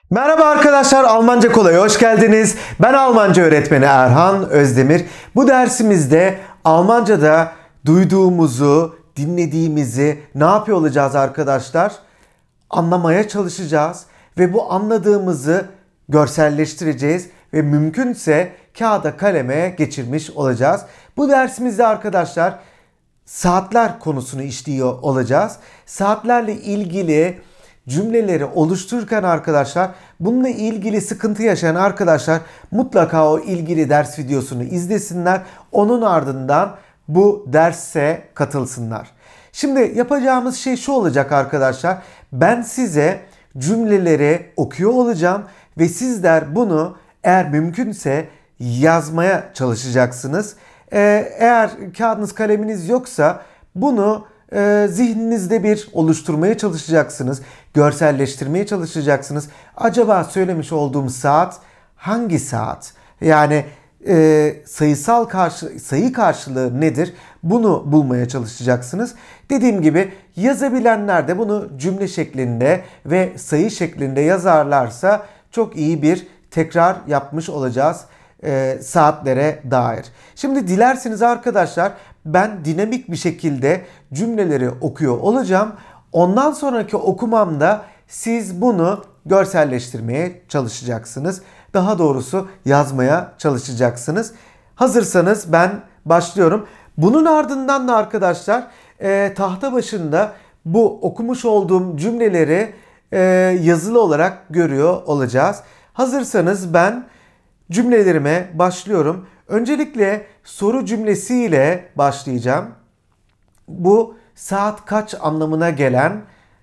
Merhaba arkadaşlar, Almanca Kolay'a hoş geldiniz. Ben Almanca öğretmeni Erhan Özdemir. Bu dersimizde Almanca'da duyduğumuzu, dinlediğimizi ne yapıyor olacağız arkadaşlar? Anlamaya çalışacağız ve bu anladığımızı görselleştireceğiz ve mümkünse kağıda kaleme geçirmiş olacağız. Bu dersimizde arkadaşlar saatler konusunu işliyor olacağız. Saatlerle ilgili cümleleri oluştururken arkadaşlar bununla ilgili sıkıntı yaşayan arkadaşlar mutlaka o ilgili ders videosunu izlesinler. Onun ardından bu derse katılsınlar. Şimdi yapacağımız şey şu olacak arkadaşlar. Ben size cümleleri okuyor olacağım ve sizler bunu eğer mümkünse yazmaya çalışacaksınız. Eğer kağıdınız kaleminiz yoksa bunu zihninizde bir oluşturmaya çalışacaksınız. Görselleştirmeye çalışacaksınız. Acaba söylemiş olduğum saat hangi saat? Yani sayı karşılığı nedir? Bunu bulmaya çalışacaksınız. Dediğim gibi yazabilenler de bunu cümle şeklinde ve sayı şeklinde yazarlarsa çok iyi bir tekrar yapmış olacağız saatlere dair. Şimdi dilerseniz arkadaşlar ben dinamik bir şekilde cümleleri okuyor olacağım. Ondan sonraki okumamda siz bunu görselleştirmeye çalışacaksınız. Daha doğrusu yazmaya çalışacaksınız. Hazırsanız ben başlıyorum. Bunun ardından da arkadaşlar tahta başında bu okumuş olduğum cümleleri yazılı olarak görüyor olacağız. Hazırsanız ben cümlelerime başlıyorum. Öncelikle soru cümlesiyle başlayacağım. Bu saat kaç anlamına gelen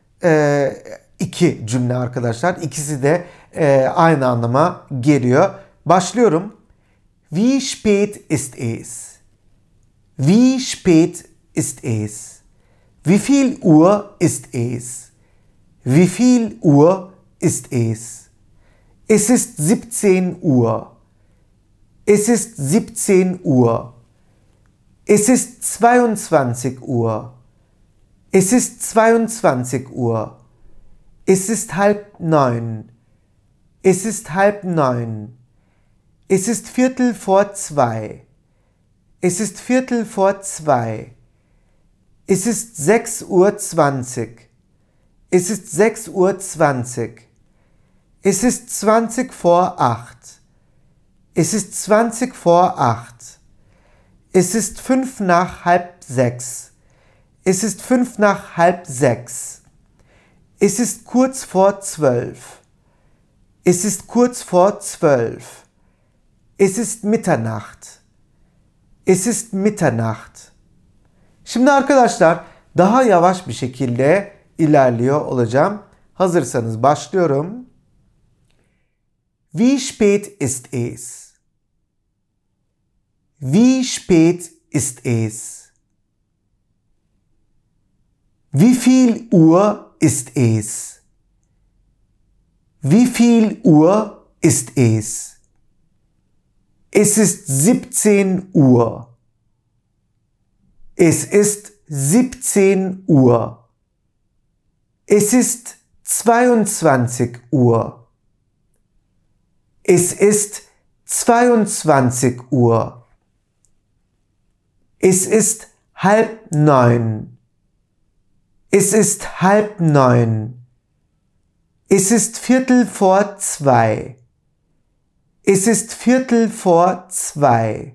iki cümle arkadaşlar. İkisi de aynı anlama geliyor. Başlıyorum. Wie spät ist es? Wie spät ist es? Wie viel Uhr ist es? Wie viel Uhr ist es? Es ist 17 Uhr. Es ist 17 Uhr. Es ist 22 Uhr. Es ist 22 Uhr. Es ist 8:30. Es ist 8:30. Es ist 2:45. Es ist 2:45. Es ist 6:20 Uhr. Es ist 6:20 Uhr. Es ist 20 vor 8. Es ist 20 vor 8. Es ist 5 nach halb 6. Es ist 5 nach halb 6. Es ist kurz vor 12. Es ist kurz vor 12. Es ist Mitternacht. Es ist Mitternacht. Şimdi arkadaşlar daha yavaş bir şekilde ilerliyor olacağım. Hazırsanız başlıyorum. Wie spät ist es? Wie spät ist es? Wie viel Uhr ist es? Wie viel Uhr ist es? Es ist 17 Uhr. Es ist 17 Uhr. Es ist 22 Uhr. Es ist 22 Uhr. Es ist 8:30. Es ist 8:30. Es ist 2:45. Es ist 2:45.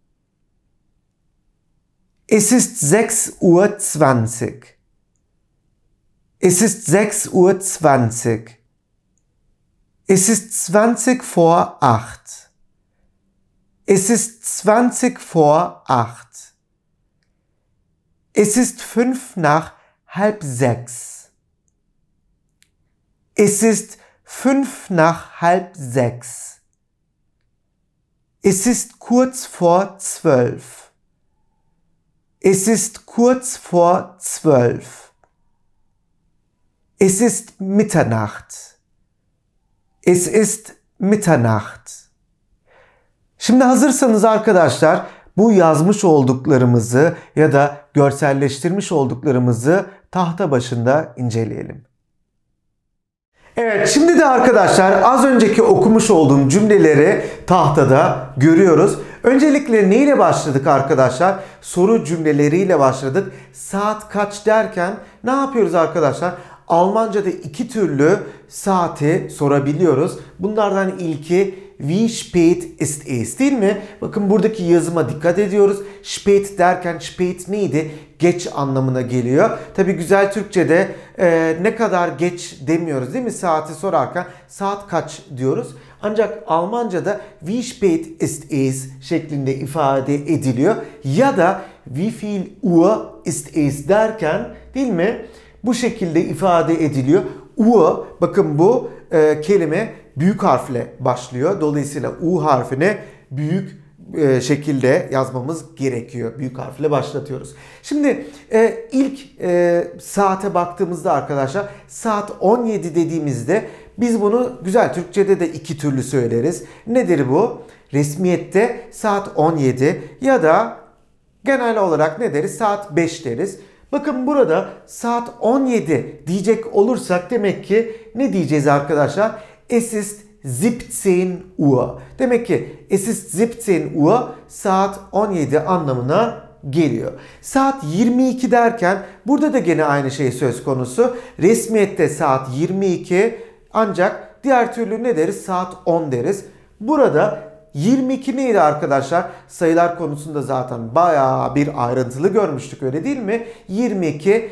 Es ist 6:20 Uhr. Es ist 6:20 Uhr. Es ist 20 vor 8. Es ist 20 vor 8. Es ist 5 nach halb 6. Es ist 5 nach halb 6. Es ist kurz vor 12. Es ist kurz vor 12. Es ist Mitternacht. Es ist Mitternacht. Şimdi hazırsanız arkadaşlar bu yazmış olduklarımızı ya da görselleştirmiş olduklarımızı tahta başında inceleyelim. Evet, şimdi de arkadaşlar az önceki okumuş olduğum cümleleri tahtada görüyoruz. Öncelikle neyle başladık arkadaşlar? Soru cümleleriyle başladık. Saat kaç derken ne yapıyoruz arkadaşlar? Almanca'da iki türlü saati sorabiliyoruz. Bunlardan ilki wie spät ist es, değil mi? Bakın buradaki yazıma dikkat ediyoruz. Spät derken spät neydi? Geç anlamına geliyor. Tabi güzel Türkçe'de ne kadar geç demiyoruz değil mi? Saati sorarken saat kaç diyoruz. Ancak Almanca'da wie spät ist es şeklinde ifade ediliyor. Ya da wie viel Uhr ist es derken, değil mi? Bu şekilde ifade ediliyor. Uhr, bakın bu kelime büyük harfle başlıyor. Dolayısıyla U harfine büyük şekilde yazmamız gerekiyor. Büyük harfle başlatıyoruz. Şimdi ilk saate baktığımızda arkadaşlar saat 17 dediğimizde biz bunu güzel Türkçe'de de iki türlü söyleriz. Nedir bu? Resmiyette saat 17 ya da genel olarak ne deriz? Saat 5 deriz. Bakın burada saat 17 diyecek olursak demek ki ne diyeceğiz arkadaşlar? Es ist 17 Uhr. Demek ki es ist 17 Uhr saat 17 anlamına geliyor. Saat 22 derken burada da gene aynı şey söz konusu. Resmiyette saat 22 ancak diğer türlü ne deriz? Saat 10 deriz. Burada 22 neydi arkadaşlar? Sayılar konusunda zaten bayağı bir ayrıntılı görmüştük, öyle değil mi? 22,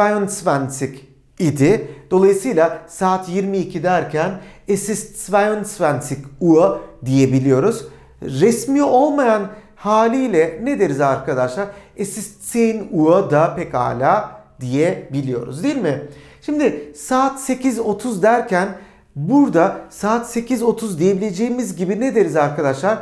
22 idi. Dolayısıyla saat 22 derken es ist 22 Uhr diyebiliyoruz. Resmi olmayan haliyle ne deriz arkadaşlar? Es ist 10 Uhr da pekala diyebiliyoruz, değil mi? Şimdi saat 8.30 derken burada saat 8.30 diyebileceğimiz gibi ne deriz arkadaşlar?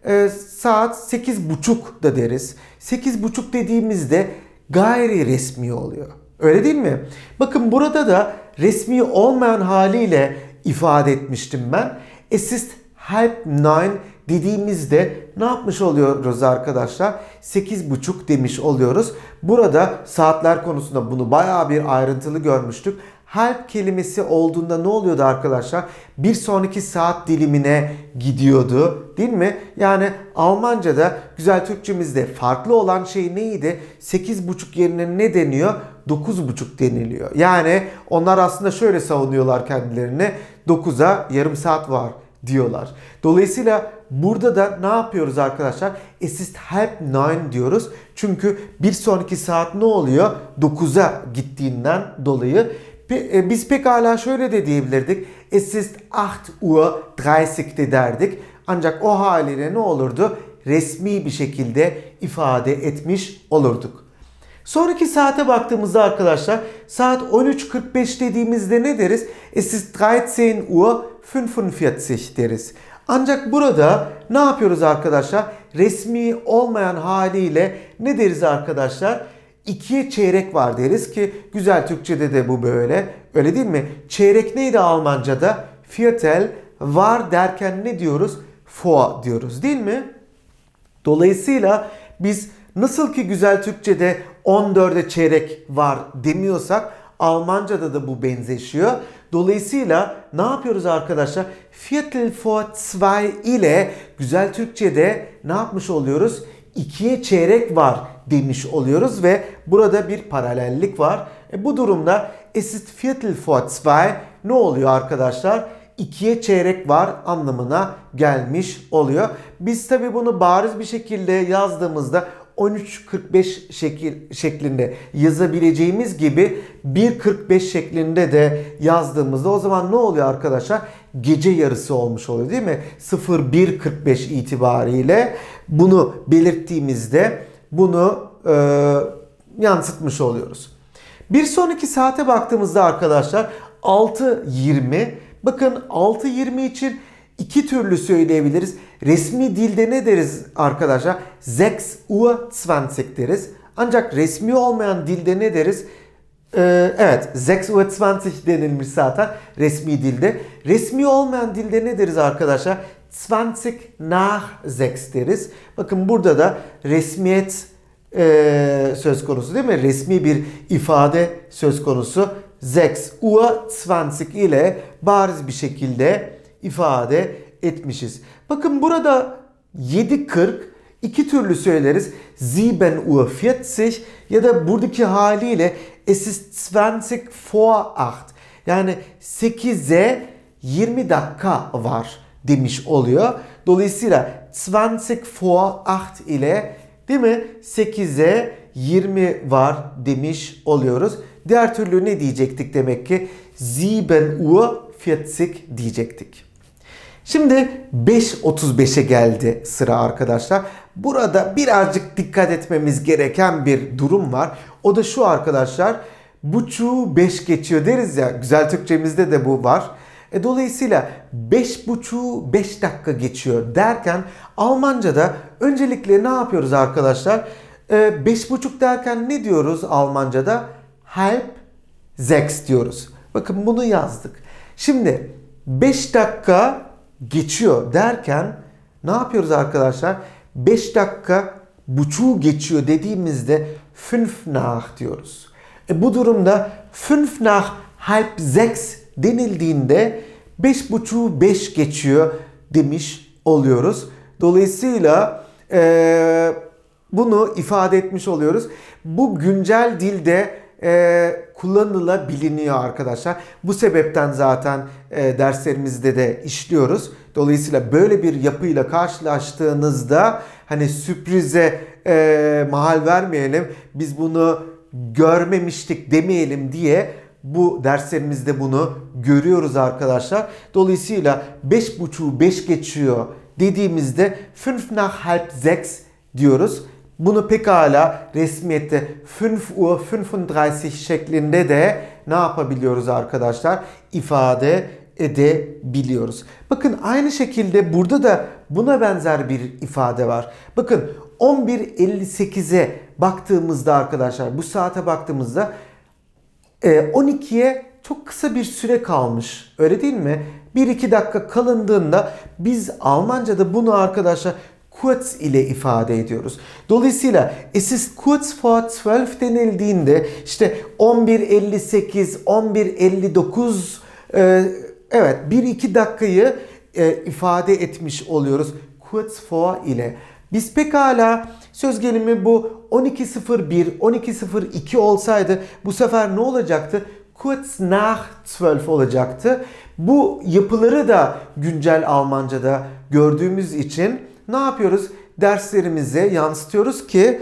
Saat 8.30 da deriz. 8.30 dediğimizde gayri resmi oluyor. Öyle değil mi? Bakın burada da resmi olmayan haliyle ifade etmiştim ben. Es ist halb neun dediğimizde ne yapmış oluyoruz arkadaşlar? 8.30 demiş oluyoruz. Burada saatler konusunda bunu bayağı bir ayrıntılı görmüştük. Halb kelimesi olduğunda ne oluyordu arkadaşlar? Bir sonraki saat dilimine gidiyordu, değil mi? Yani Almanca'da güzel Türkçemizde farklı olan şey neydi? 8.30 yerine ne deniyor? 9.30 deniliyor. Yani onlar aslında şöyle savunuyorlar kendilerini. 9'a yarım saat var diyorlar. Dolayısıyla burada da ne yapıyoruz arkadaşlar? Es ist halb neun diyoruz. Çünkü bir sonraki saat ne oluyor? 9'a gittiğinden dolayı. Biz pekala şöyle de diyebilirdik. Es ist 8.30 de derdik. Ancak o haliyle ne olurdu? Resmi bir şekilde ifade etmiş olurduk. Sonraki saate baktığımızda arkadaşlar saat 13.45 dediğimizde ne deriz? Es ist 13.45 deriz. Ancak burada ne yapıyoruz arkadaşlar? Resmi olmayan haliyle ne deriz arkadaşlar? 2'ye çeyrek var deriz ki güzel Türkçe'de de bu böyle. Öyle değil mi? Çeyrek neydi Almanca'da? Viertel var derken ne diyoruz? Vor diyoruz, değil mi? Dolayısıyla biz nasıl ki güzel Türkçe'de 14'e çeyrek var demiyorsak Almanca'da da bu benzeşiyor. Dolayısıyla ne yapıyoruz arkadaşlar? Viertel vor zwei ile güzel Türkçe'de ne yapmış oluyoruz? 2'ye çeyrek var demiş oluyoruz ve burada bir paralellik var. Bu durumda es ist Viertel vor zwei ne oluyor arkadaşlar? 2'ye çeyrek var anlamına gelmiş oluyor. Biz tabi bunu bariz bir şekilde yazdığımızda 13.45 şeklinde yazabileceğimiz gibi 1.45 şeklinde de yazdığımızda o zaman ne oluyor arkadaşlar? Gece yarısı olmuş oluyor, değil mi? 01.45 itibariyle bunu belirttiğimizde bunu yansıtmış oluyoruz. Bir sonraki saate baktığımızda arkadaşlar 6.20. Bakın 6.20 için iki türlü söyleyebiliriz. Resmi dilde ne deriz arkadaşlar? 6.20 deriz. Ancak resmi olmayan dilde ne deriz? Evet, 6.20 denilmiş zaten resmi dilde. Resmi olmayan dilde ne deriz arkadaşlar? 20 nach 6 deriz. Bakın burada da resmiyet söz konusu, değil mi? Resmi bir ifade söz konusu. 6 Uhr 20 ile bariz bir şekilde ifade etmişiz. Bakın burada 7.40 iki türlü söyleriz. 7 Uhr 40 ya da buradaki haliyle es ist 20 vor 8. Yani 8'e 20 dakika var demiş oluyor. Dolayısıyla 20 vor 8 ile değil mi 8'e 20 var demiş oluyoruz. Diğer türlü ne diyecektik demek ki? 7 Uhr 40 diyecektik. Şimdi 5.35'e geldi sıra arkadaşlar. Burada birazcık dikkat etmemiz gereken bir durum var. O da şu arkadaşlar. Buçuğu 5 geçiyor deriz ya. Güzel Türkçemizde de bu var. Dolayısıyla 5.5'u 5 dakika geçiyor derken Almanca'da öncelikle ne yapıyoruz arkadaşlar? 5.5 derken ne diyoruz Almanca'da? Halb 6 diyoruz. Bakın bunu yazdık. Şimdi 5 dakika geçiyor derken ne yapıyoruz arkadaşlar? 5 dakika buçuğu geçiyor dediğimizde 5 nach diyoruz. Bu durumda 5 nach halb 6 denildiğinde 5.5'u 5 geçiyor demiş oluyoruz. Dolayısıyla bunu ifade etmiş oluyoruz. Bu güncel dilde kullanılabiliyor arkadaşlar. Bu sebepten zaten derslerimizde de işliyoruz. Dolayısıyla böyle bir yapıyla karşılaştığınızda hani sürprize mahal vermeyelim. Biz bunu görmemiştik demeyelim diye bu derslerimizde bunu görüyoruz arkadaşlar. Dolayısıyla 5.5'u 5 geçiyor dediğimizde 5 nach halb 6 diyoruz. Bunu pekala resmiyette 5 Uhr 35 şeklinde de ne yapabiliyoruz arkadaşlar? İfade edebiliyoruz. Bakın aynı şekilde burada da buna benzer bir ifade var. Bakın 11.58'e baktığımızda arkadaşlar bu saate baktığımızda 12'ye çok kısa bir süre kalmış. Öyle değil mi? 1-2 dakika kalındığında biz Almanca'da bunu arkadaşlar kurz ile ifade ediyoruz. Dolayısıyla es ist kurz vor 12 denildiğinde işte 11.58, 11.59 evet 1-2 dakikayı ifade etmiş oluyoruz. Kurz vor ile. Biz pekala söz gelimi bu 12.01, 12.02 olsaydı bu sefer ne olacaktı? Kurz nach 12 olacaktı. Bu yapıları da güncel Almanca'da gördüğümüz için ne yapıyoruz? Derslerimize yansıtıyoruz ki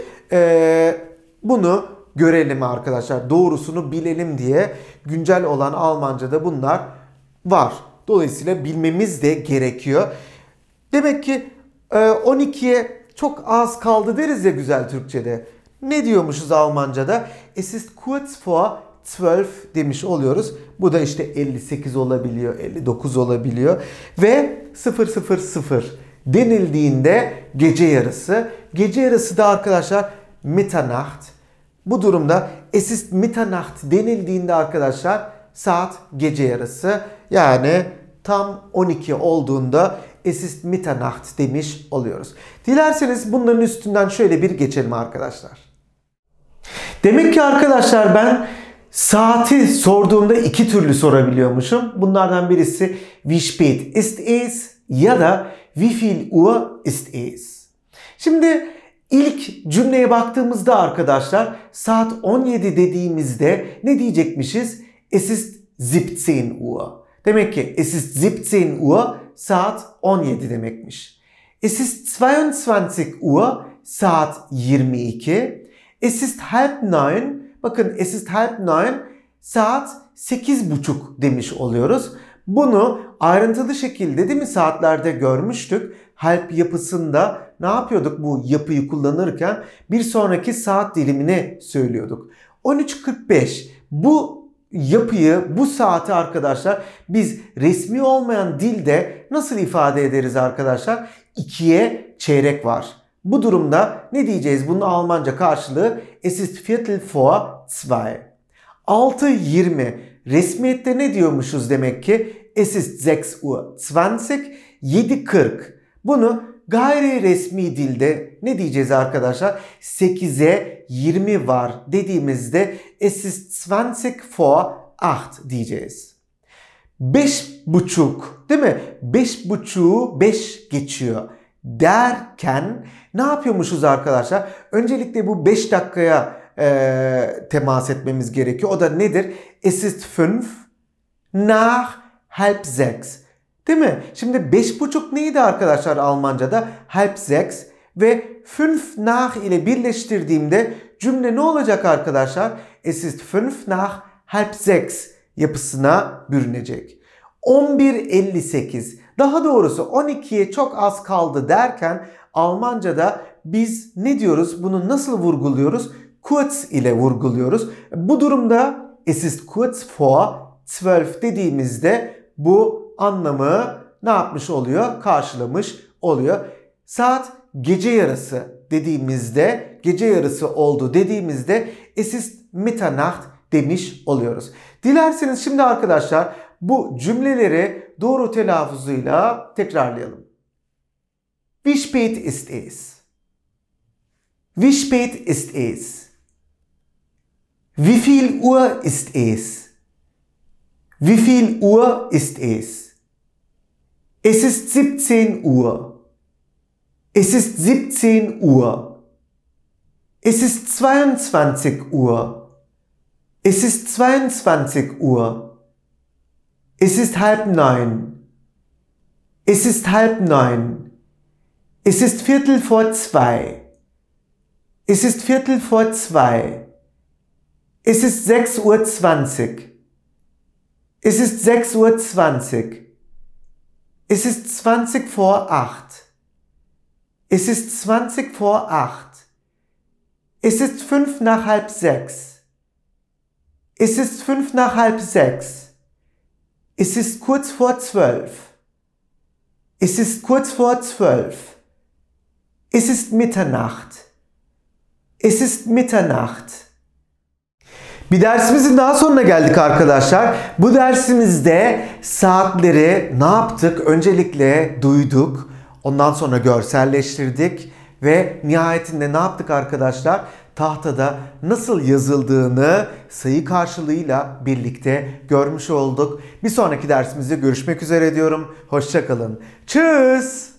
bunu görelim arkadaşlar. Doğrusunu bilelim diye güncel olan Almanca'da bunlar var. Dolayısıyla bilmemiz de gerekiyor. Demek ki 12'ye çok az kaldı deriz ya güzel Türkçe'de. Ne diyormuşuz Almanca'da? Es ist kurz vor 12 demiş oluyoruz. Bu da işte 58 olabiliyor, 59 olabiliyor. Ve 000 denildiğinde gece yarısı. Gece yarısı da arkadaşlar Mitternacht. Bu durumda es ist Mitternacht denildiğinde arkadaşlar saat gece yarısı. Yani tam 12 olduğunda es ist Mitternacht demiş oluyoruz. Dilerseniz bunların üstünden şöyle bir geçelim arkadaşlar. Demek ki arkadaşlar ben saati sorduğumda iki türlü sorabiliyormuşum. Bunlardan birisi wie spät ist es ya da wie viel Uhr ist es. Şimdi ilk cümleye baktığımızda arkadaşlar saat 17 dediğimizde ne diyecekmişiz? Es ist 17 Uhr. Demek ki es ist 17 Uhr saat 17 demekmiş. Es ist 22 Uhr saat 22. Es ist halb 9. Bakın es ist halb 9 saat 8.30 demiş oluyoruz. Bunu ayrıntılı şekilde değil mi saatlerde görmüştük. Halb yapısında ne yapıyorduk bu yapıyı kullanırken? Bir sonraki saat dilimini söylüyorduk. 13.45 bu yapıyı, bu saati arkadaşlar biz resmi olmayan dilde nasıl ifade ederiz arkadaşlar? 2'ye çeyrek var. Bu durumda ne diyeceğiz? Bunun Almanca karşılığı es ist Viertel vor 2. 6.20 resmiyette ne diyormuşuz demek ki? Es ist 6.20 7.40. Bunu gayri resmi dilde ne diyeceğiz arkadaşlar? 8'e 20 var dediğimizde es ist 20 vor 8 diyeceğiz. 5.30 değil mi? 5.30'u 5 geçiyor derken ne yapıyormuşuz arkadaşlar? Öncelikle bu 5 dakikaya temas etmemiz gerekiyor. O da nedir? Es ist 5 nach halb 6. Değil mi? Şimdi 5.30 neydi arkadaşlar Almanca'da? Halb 6 ve 5 nach ile birleştirdiğimde cümle ne olacak arkadaşlar? Es ist 5 nach halb 6 yapısına bürünecek. 11.58, daha doğrusu 12'ye çok az kaldı derken Almanca'da biz ne diyoruz? Bunu nasıl vurguluyoruz? Kurz ile vurguluyoruz. Bu durumda es ist kurz vor 12 dediğimizde bu anlamı ne yapmış oluyor? Karşılamış oluyor. Saat gece yarısı dediğimizde, gece yarısı oldu dediğimizde es ist Mitternacht demiş oluyoruz. Dilerseniz şimdi arkadaşlar bu cümleleri doğru telaffuzuyla tekrarlayalım. Wie spät ist es? Wie spät ist es? Wie viel Uhr ist es? Wie viel Uhr ist es? Es ist 17 Uhr. Es ist 17 Uhr. Es ist 22 Uhr. Es ist 22 Uhr. Es ist 8:30. Es ist 8:30. Es ist 2:45. Es ist 2:45. Es ist 6:20 Uhr. Es ist 6:20 Uhr. Es ist 20 vor 8. Es ist 20 vor 8. Es ist 5 nach halb 6. Es ist 5 nach halb 6. Es ist kurz vor 12. Es ist kurz vor 12. Es ist Mitternacht. Es ist Mitternacht. Bir dersimizin daha sonuna geldik arkadaşlar. Bu dersimizde saatleri ne yaptık? Öncelikle duyduk. Ondan sonra görselleştirdik. Ve nihayetinde ne yaptık arkadaşlar? Tahtada nasıl yazıldığını sayı karşılığıyla birlikte görmüş olduk. Bir sonraki dersimizde görüşmek üzere diyorum. Hoşça kalın. Tschüss.